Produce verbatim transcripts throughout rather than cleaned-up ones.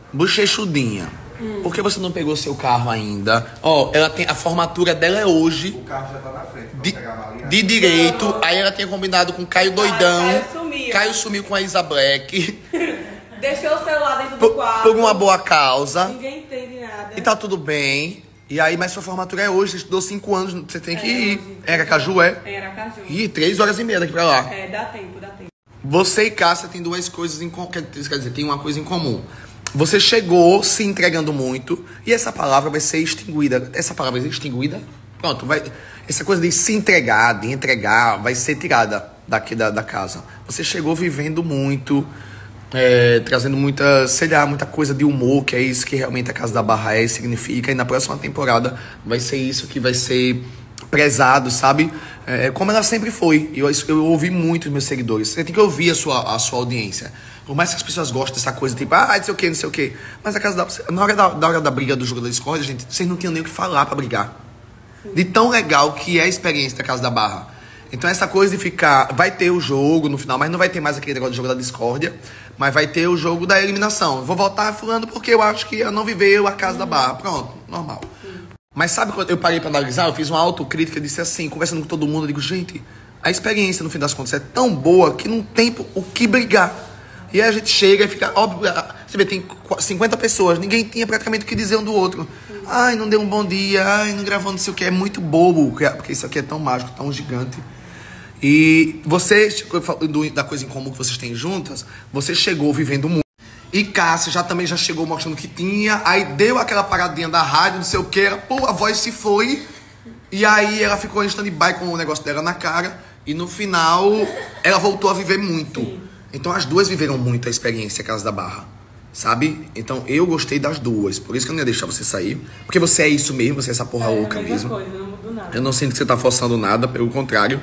Bochechudinha. Hum. Por que você não pegou seu carro ainda? Ó, oh, ela tem a formatura dela é hoje. O carro já tá na frente. De, de direito. Não. Aí ela tinha combinado com o Caio Doidão. Caio sumiu. Caio sumiu com a Isa Black. Deixou o celular dentro por, do quarto. Por uma boa causa. Ninguém entende nada. E tá tudo bem. E aí, mas sua formatura é hoje. Você estudou cinco anos. Você tem que é, ir. É Aracaju, é? É Aracaju. Ih, três horas e meia daqui pra lá. É, dá tempo, dá tempo. Você e Cássia tem duas coisas em comum. Quer dizer, tem uma coisa em comum. Você chegou se entregando muito e essa palavra vai ser extinguida. Essa palavra vai ser extinguida? Pronto, vai. Essa coisa de se entregar, de entregar, vai ser tirada daqui da, da casa. Você chegou vivendo muito, é, trazendo muita, sei lá, muita coisa de humor, que é isso que realmente a Casa da Barra é, significa. E na próxima temporada vai ser isso que vai ser prezado, sabe? É, como ela sempre foi. Eu, eu ouvi muito os meus seguidores. Você tem que ouvir a sua, a sua audiência. Por mais que as pessoas gostem dessa coisa, tipo, ah, não sei o que, não sei o que. Mas a casa da, na hora da, da hora da briga do jogo da Discord, gente, vocês não tinham nem o que falar pra brigar. De tão legal que é a experiência da Casa da Barra. Então essa coisa de ficar... Vai ter o jogo no final, mas não vai ter mais aquele negócio de jogo da discórdia. Mas vai ter o jogo da eliminação. Vou votar fulano porque eu acho que não viveu a Casa da Barra. Pronto, normal. Mas sabe quando eu parei pra analisar? Eu fiz uma autocrítica e disse assim, conversando com todo mundo, eu digo, gente, a experiência no fim das contas é tão boa que não tem o que brigar. E aí a gente chega e fica, óbvio, você vê, tem cinquenta pessoas, ninguém tinha praticamente o que dizer um do outro. Ai, não deu um bom dia, ai, não gravou não sei o que, é muito bobo, porque isso aqui é tão mágico, tão gigante. E você, da coisa em comum que vocês têm juntas, você chegou vivendo muito. E Cássia já também já chegou mostrando que tinha, aí deu aquela paradinha da rádio, não sei o que, pô, a voz se foi, e aí ela ficou em stand-by com o negócio dela na cara, e no final ela voltou a viver muito. Sim. Então as duas viveram muito a experiência Casa da Barra, sabe? Então eu gostei das duas, por isso que eu não ia deixar você sair, porque você é isso mesmo, você é essa porra é, louca mesmo. Coisa, não mudou nada. Eu não sinto que você tá forçando nada, pelo contrário.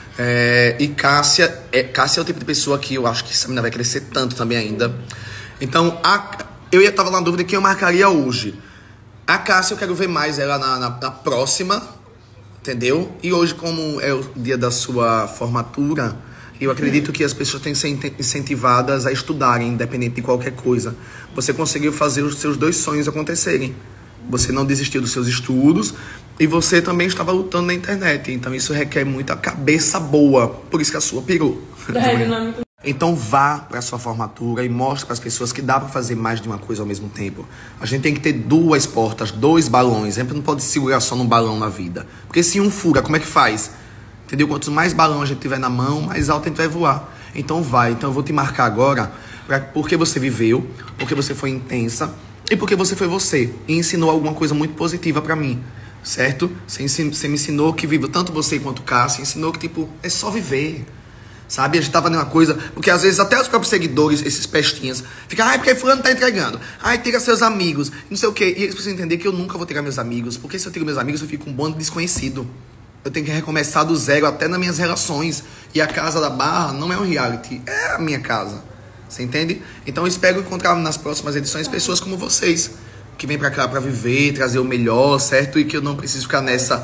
É, e Cássia é, Cássia é o tipo de pessoa que eu acho que essa menina vai crescer tanto também ainda. Então a, eu ia tava na dúvida quem eu marcaria hoje. A Cássia eu quero ver mais ela na, na, na próxima, entendeu? E hoje, como é o dia da sua formatura, eu acredito que as pessoas têm que ser incentivadas a estudarem, independente de qualquer coisa. Você conseguiu fazer os seus dois sonhos acontecerem. Você não desistiu dos seus estudos e você também estava lutando na internet. Então isso requer muita cabeça boa. Por isso que a sua pirou. É, então vá para a sua formatura e mostre para as pessoas que dá para fazer mais de uma coisa ao mesmo tempo. A gente tem que ter duas portas, dois balões. A gente não pode segurar só num balão na vida. Porque se um fura, como é que faz? Entendeu? Quantos mais balões a gente tiver na mão, mais alto a gente vai voar. Então vai. Então eu vou te marcar agora pra, porque você viveu, porque você foi intensa e porque você foi você. E ensinou alguma coisa muito positiva pra mim. Certo? Você, você me ensinou que vivo tanto você quanto Cássia. Ensinou que, tipo, é só viver. Sabe? A gente tava numa coisa... Porque às vezes até os próprios seguidores, esses pestinhas, ficam, ai, porque fulano tá entregando. Ai, tira seus amigos. Não sei o quê. E eles precisam entender que eu nunca vou tirar meus amigos. Porque se eu tiro meus amigos, eu fico um bando desconhecido. Eu tenho que recomeçar do zero até nas minhas relações. E a Casa da Barra não é um reality, é a minha casa. Você entende? Então eu espero encontrar nas próximas edições pessoas como vocês, que vêm pra cá pra viver, trazer o melhor, certo? E que eu não preciso ficar nessa...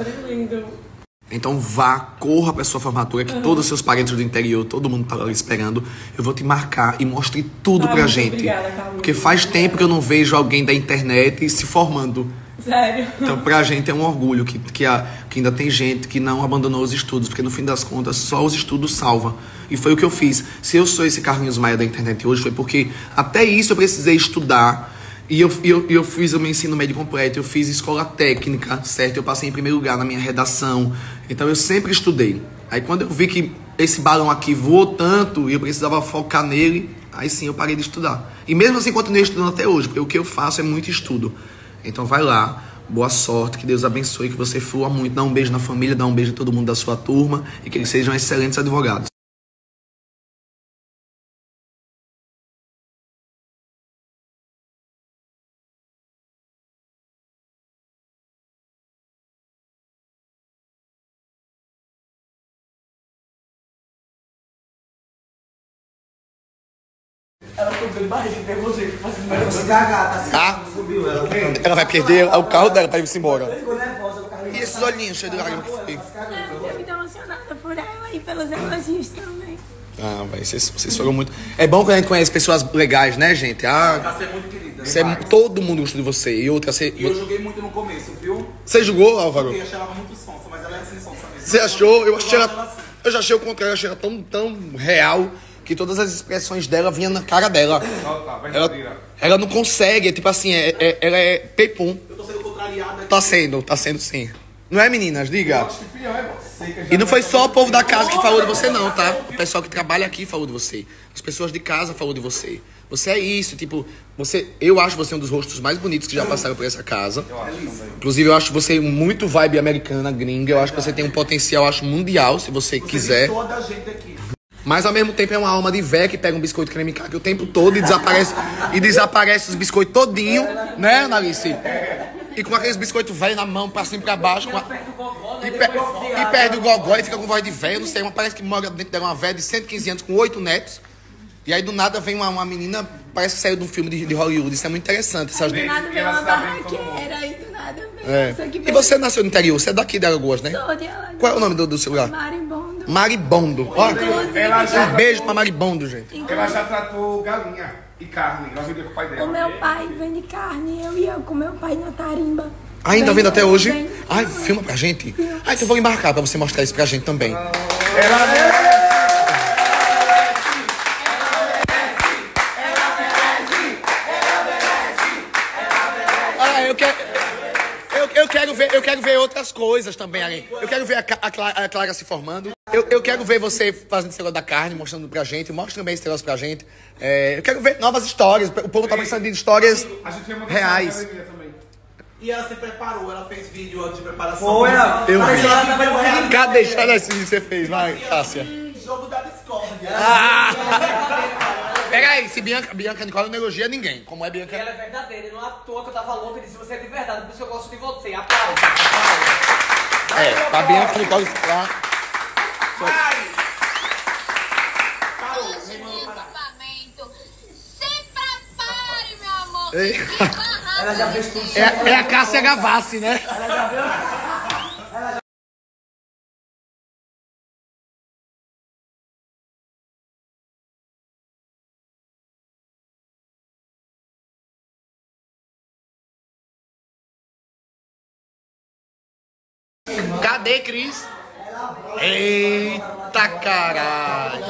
Então vá, corra pra sua formatura, que uhum. todos os seus parentes do interior, todo mundo tá lá esperando. Eu vou te marcar e mostre tudo ah, pra gente. Obrigada, Carlinhos. Porque faz tempo que eu não vejo alguém da internet se formando. Sério? Então pra gente é um orgulho que, que, a, que ainda tem gente que não abandonou os estudos, porque no fim das contas só os estudos salvam. E foi o que eu fiz. Se eu sou esse Carlinhos Maia da internet hoje, foi porque até isso eu precisei estudar. E eu, eu, eu fiz o meu ensino médio completo, eu fiz escola técnica, certo? Eu passei em primeiro lugar na minha redação. Então eu sempre estudei. Aí quando eu vi que esse balão aqui voou tanto e eu precisava focar nele, aí sim eu parei de estudar. E mesmo assim continuei estudando até hoje, porque o que eu faço é muito estudo. Então vai lá, boa sorte, que Deus abençoe, que você flua muito. Dá um beijo na família, dá um beijo a todo mundo da sua turma e que eles sejam excelentes advogados. Ela ficou bem barriga de você fazendo mais você cagar, assim, ah? Subiu, ela, ela vai perder o carro dela pra ir embora. Ficou nervosa, e esses olhinhos cheios de lágrimas que foi? Eu fico emocionada por ela e pelos elogios também. Ah, vai, vocês, vocês foram muito... É bom que a gente conhece pessoas legais, né, gente? Ah, Cássia é muito querida. Você é, todo mundo gosta de você. E outra, você... E eu joguei muito no começo, viu? Você jogou, Álvaro? Eu achei ela muito sonsa, mas ela é assim, sonsa mesmo. Você achou? Eu achei gosto ela... dela assim. Eu já achei o contrário, eu achei ela tão, tão real que todas as expressões dela vinham na cara dela. Ah, tá, Ela, verdadeira. ela não consegue, é tipo assim, é, é- ela é pepum. Eu tô sendo contrariada aqui. Tá sendo, tá sendo sim. Não é, meninas? Diga. Acho que pior é você, que já E não foi vai só o tomar- povo da casa que falou de você, não, tá? O pessoal que trabalha aqui falou de você. As pessoas de casa falou de você. Você é isso, tipo, você. Eu acho você um dos rostos mais bonitos que já passaram por essa casa. Eu acho também. Inclusive, eu acho você muito vibe americana, gringa. Eu acho que você tem um potencial, eu acho, mundial, se você Você quiser. viu toda a gente aqui. Mas ao mesmo tempo é uma alma de véia que pega um biscoito creme crack o tempo todo e desaparece, e desaparece os biscoitos todinho, né, Analice? E com aqueles biscoitos velhos na mão, pra cima e pra baixo. Com a... e, pe... e perde o gogó e fica com voz de velho, não sei, uma parece que mora dentro dela uma velha de cento e quinze anos com oito netos. E aí do nada vem uma, uma menina, parece que saiu de um filme de, de Hollywood. Isso é muito interessante. Essas... Do nada veio ela uma tá bem como barraqueira e do nada veio. É. Só que E veio- você nasceu no interior, você é daqui de Alagoas, né? Sou de Alagoas. Qual é o nome do, do seu lugar? Marimbondo. Maribondo. Ó, Inclusive, ela já- um beijo pra Maribondo, gente. Ela já tratou galinha e carne. Ela viveu com o pai dela. O meu pai vende carne, eu ia com meu pai na tarimba. Ainda vendo até hoje? Vende. Ai, filma pra gente. Ah, então eu vou embarcar pra você mostrar isso pra gente também. Ela merece. Ah, eu quero. Eu, eu, quero ver, eu quero ver outras coisas também ali. Eu quero ver a, Ca- a, Clara, a Clara se formando. Eu, eu quero ver você fazendo esse negócio da carne, mostrando pra gente. Mostra também esse negócio pra gente. É, eu quero ver novas histórias. O povo tá precisando de histórias A gente vai mandar reais. essa academia também. E ela se preparou, ela fez vídeo de preparação. Foi, ela. Eu Mas vi. ela tava no reality. Cadê? Cadê esse que você fez? Vai, Cássia. Jogo da discórdia. Pega aí, se Bianca, Bianca Nicole não elogia ninguém. Como é E Bianca? ela é verdadeira, e não é à toa que eu tava louca e disse você é de verdade, por isso que eu gosto de você. Aplausos, aplausos. É, pra Bianca Nicole lá. equipamento. Se prepare, meu amor. Ei. Que barraca. Ela já fez tudo. É, é a Cássia Gavassi, né? Cadê, Cris? Eita, caralho.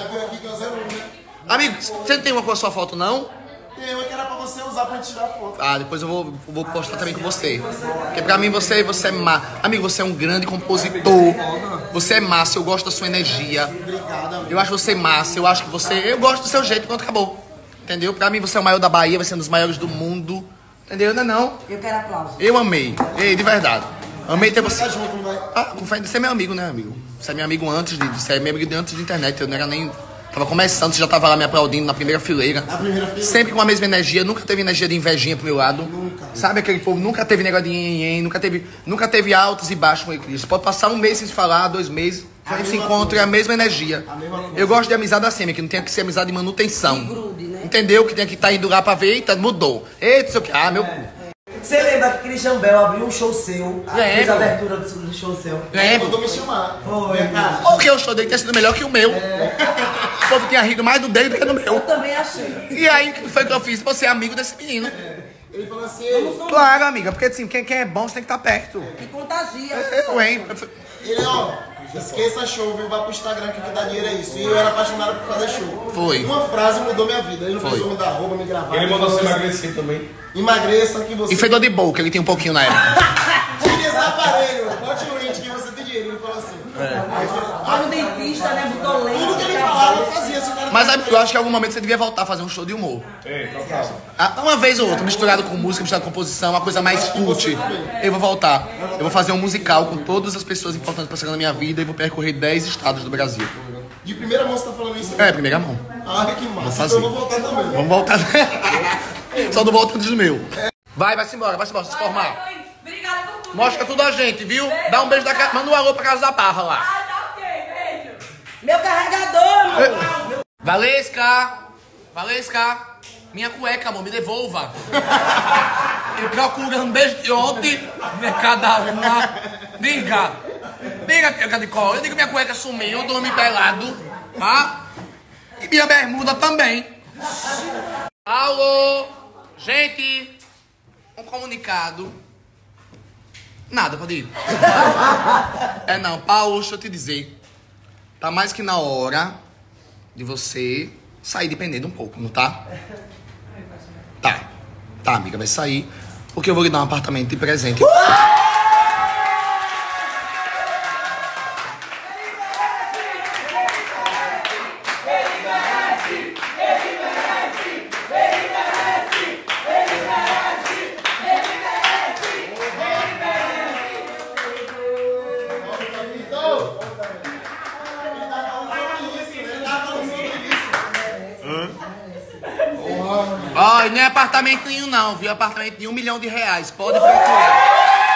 Amigo, você não tem uma com a sua foto, não? Tem uma que era pra você usar pra tirar foto. Ah, depois eu vou, vou postar também com você. Porque pra mim você, você é massa. Amigo, você é um grande compositor. Você é massa, eu gosto da sua energia. Eu acho você massa, eu acho que você... Eu gosto do seu jeito, pronto, acabou. Entendeu? Pra mim você é o maior da Bahia, vai ser um dos maiores do mundo. Entendeu? Não é não? Eu quero aplauso. Eu amei. Ei, de verdade. Amei ter você. Tá junto, não vai? Ah, com fé, você é meu amigo, né, amigo? Você é meu amigo antes de... Você é meu amigo de antes de internet. Eu não era nem... Tava começando, você já tava lá me aplaudindo na primeira fileira. Na primeira fileira. Sempre com a mesma energia, nunca teve energia de invejinha pro meu lado. Nunca. Sabe aquele povo, nunca teve negócio de nhenhen, nunca teve, nunca teve altos e baixos com ele. Você pode passar um mês sem se falar, dois meses, a gente se mesma encontra e coisa. a mesma energia. A mesma coisa. Eu gosto de amizade assim, que não tem que ser amizade de manutenção. grude, né? Entendeu? Que tem que estar indo lá pra ver, eita, mudou. Eita, não sei o que. Ah, meu... Você lembra que Christian Bell abriu um show seu? Lembro. Fez a abertura do do show seu. Lembro. Mandou me chamar. Foi, cara. Porque o show dele tinha sido melhor que o meu. O povo tinha rido mais do dele do que do Eu meu. também achei. E aí, o que foi que eu fiz? Você é amigo desse menino. Ele falou assim, Claro, amiga, porque assim, quem, quem é bom, você tem que estar perto. que contagia. Eu, hein? Ele, ó, esqueça show, viu? Vai pro Instagram que vai dar dinheiro é isso. E eu era apaixonado por fazer show. Foi. Uma frase mudou minha vida. Ele não Foi. precisou me dar roupa, me gravar. Ele mandou falou você assim, emagrecer também. Emagreça que você... E fedor de boca, ele tinha um pouquinho na época. Tire esse aparelho, bote o lente que você tem dinheiro. Ele falou assim. Aí eu falei, Foi no dentista, né? Botou leite. tudo que ele falava, eu fazia. Se o cara Mas eu acho que em algum momento você devia voltar a fazer um show de humor. É, total. Ah, uma vez ou outra, misturado com música, misturado com composição, uma coisa mais cult. Eu vou voltar. Eu vou fazer um musical com todas as pessoas importantes passando na minha vida e vou percorrer dez estados do Brasil. De primeira mão você tá falando isso? É, primeira mão. Ah, que massa. fazer. Então eu vou voltar também. Vamos voltar. Só não volta antes do meu. Vai, vai-se embora, vai-se embora, se formar. Obrigada por tudo. Mostra tudo a gente, viu? Dá um beijo da casa, manda um alô pra casa da Parra lá. Ah, tá ok, beijo. Meu carregador, amor. Valesca! Valesca! Minha cueca, amor, me devolva. Eu procurando desde ontem, Mercadona. Diga! Diga, tia Cadicó, eu digo que minha cueca sumiu, eu dormi pelado, tá? E minha bermuda também. Alô! Gente, um comunicado. Nada, pode ir. É não, Paulo, deixa eu te dizer. Tá mais que na hora de você sair dependendo um pouco, não tá? Tá. Tá, amiga, vai sair. Porque eu vou lhe dar um apartamento de presente. Ó, não é apartamento nenhum não, viu? Apartamento de um milhão de reais. Pode procurar.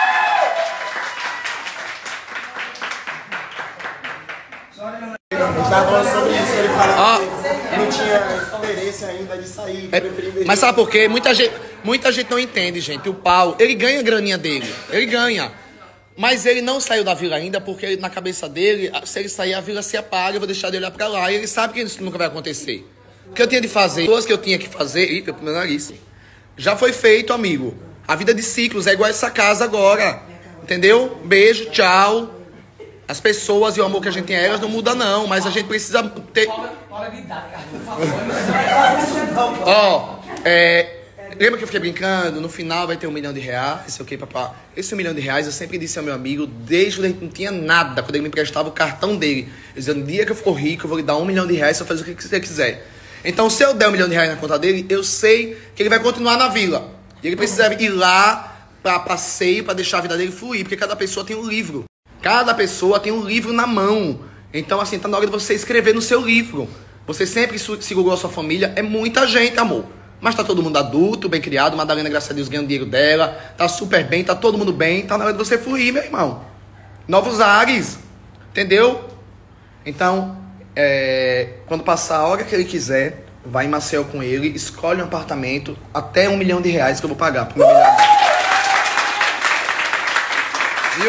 Ele tava falando sobre isso, ele falou Ó. que não tinha interesse ainda de sair, É, preferia investir. mas sabe por quê? Muita gente, muita gente não entende, gente. O Paulo, ele ganha a graninha dele. Ele ganha. Mas ele não saiu da vila ainda porque ele, na cabeça dele, se ele sair, a vila se apaga, eu vou deixar de olhar pra lá. E ele sabe que isso nunca vai acontecer. O que eu tinha de fazer, coisas que eu tinha que fazer, ih, meu nariz, já foi feito, amigo. A vida de ciclos é igual essa casa agora. Entendeu? Beijo, tchau. As pessoas e o amor que a gente tem a elas não muda não, mas a gente precisa ter... Hora de dar, cara, por favor. Ó, é... Lembra que eu fiquei brincando? No final vai ter um milhão de reais, sei o que, papá. Esse um milhão de reais eu sempre disse ao meu amigo, desde quando ele não tinha nada, quando ele me emprestava o cartão dele. Eu dizia, no dia que eu for rico, eu vou lhe dar um milhão de reais, você faz o que você quiser. Então, se eu der um milhão de reais na conta dele, eu sei que ele vai continuar na vila. E ele precisa ir lá pra passeio, pra deixar a vida dele fluir, porque cada pessoa tem um livro. Cada pessoa tem um livro na mão. Então, assim, tá na hora de você escrever no seu livro. Você sempre segurou a sua família. É muita gente, amor. Mas tá todo mundo adulto, bem criado. Madalena, graças a Deus, ganha o dinheiro dela. Tá super bem, tá todo mundo bem. Tá na hora de você fluir, meu irmão. Novos ares. Entendeu? Então, é, quando passar a hora que ele quiser, vai em Maceió com ele, escolhe um apartamento, até um milhão de reais que eu vou pagar pro meu melhor amigo. Viu?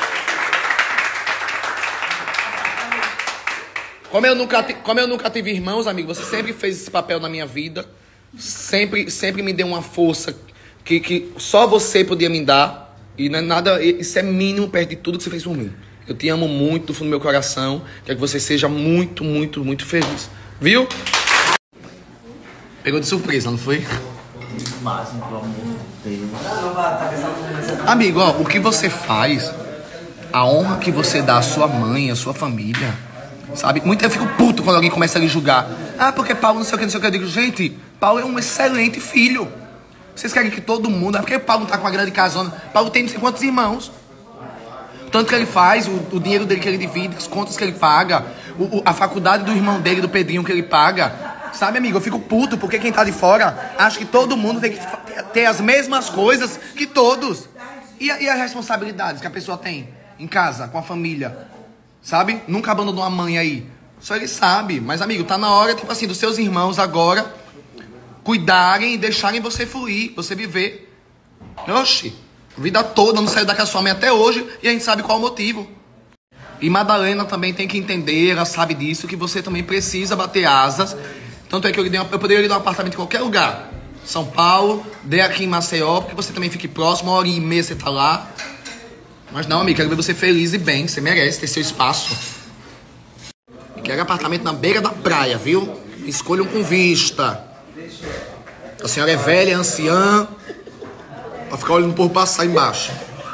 Como eu, nunca, como eu nunca tive irmãos, amigo, você sempre fez esse papel na minha vida. Sempre, sempre me deu uma força que, que só você podia me dar. E não é nada, isso é mínimo perto de tudo que você fez por mim. Eu te amo muito do fundo do meu coração. Quero que você seja muito, muito, muito feliz. Viu? Pegou de surpresa, não foi? Máximo, pelo amor de Deus. Não vai tá pensando. Amigo, ó, o que você faz, a honra que você dá à sua mãe, à sua família, sabe? Muito eu fico puto quando alguém começa a lhe julgar. Ah, porque Paulo não sei o que, não sei o que. Eu digo, gente, Paulo é um excelente filho. Vocês querem que todo mundo... É porque Paulo não tá com uma grande casona. Paulo tem não sei quantos irmãos. Tanto que ele faz, o, o dinheiro dele que ele divide, as contas que ele paga, o, o, a faculdade do irmão dele, do Pedrinho, que ele paga. Sabe, amigo, eu fico puto porque quem tá de fora acha que todo mundo tem que ter as mesmas coisas que todos. E, a, e as responsabilidades que a pessoa tem em casa, com a família, sabe? Nunca abandonou a mãe aí. Só ele sabe. Mas, amigo, tá na hora, tipo assim, dos seus irmãos agora cuidarem e deixarem você fluir, você viver. Oxi, a vida toda, não saiu da casa da sua mãe até hoje e a gente sabe qual o motivo. E Madalena também tem que entender, ela sabe disso, que você também precisa bater asas. Tanto é que eu, dei uma, eu poderia lhe dar um apartamento em qualquer lugar. São Paulo, dei aqui em Maceió, porque você também fique próximo, uma hora e meia você tá lá. Mas não, amigo, quero ver você feliz e bem, você merece ter seu espaço. Quero apartamento na beira da praia, viu? Escolham com vista. A senhora é velha, é anciã, pra ficar olhando o povo passar embaixo.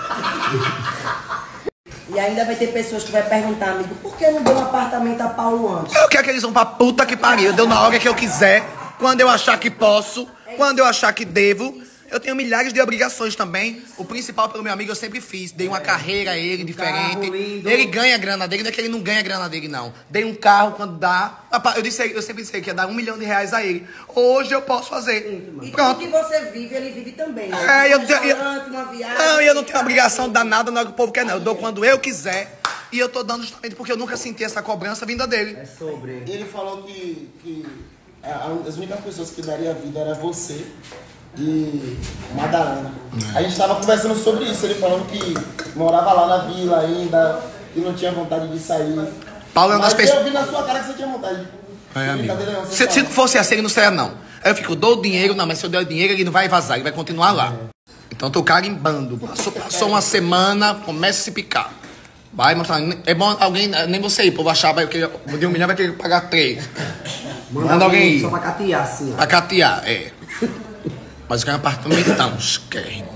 E ainda vai ter pessoas que vai perguntar, amigo, por que não deu um apartamento a Paulo antes? Eu quero que eles vão pra puta que pariu. Deu na hora que eu quiser, quando eu achar que posso, quando eu achar que devo. Eu tenho milhares de obrigações também. O principal pelo meu amigo eu sempre fiz. Dei uma carreira a ele diferente. Ele ganha a grana dele, não é que ele não ganha a grana dele, não. Dei um carro quando dá. Eu, disse, eu sempre disse que ia dar um milhão de reais a ele. Hoje eu posso fazer. E Pronto. tudo que você vive, ele vive também. É, eu, um eu, eu, uma viagem, não, eu não tenho obrigação de dar nada na hora que o povo quer, não. Eu dou quando eu quiser. E eu tô dando justamente porque eu nunca senti essa cobrança vinda dele. É sobre. Ele falou que, que as únicas pessoas que daria vida era você e Madalena. A gente tava conversando sobre isso, ele falando que morava lá na vila ainda, que não tinha vontade de sair. Paulo é uma das Mas pessoas... eu vi na sua cara que você tinha vontade. É, amigo. Não, Se, se não fosse assim, ele não saia, não. Aí eu fico, dou o dinheiro, não, mas se eu der o dinheiro, ele não vai vazar, ele vai continuar lá. Então eu tô carimbando. Passou, passou uma semana, começa a se picar. Vai mostrar. É bom alguém, nem você ir, o povo achar, vai, de um milhão vai ter que pagar três. Manda, Manda alguém ir. Só pra catear, assim. Pra catear, é. Mas eu quero um apartamentão, querem.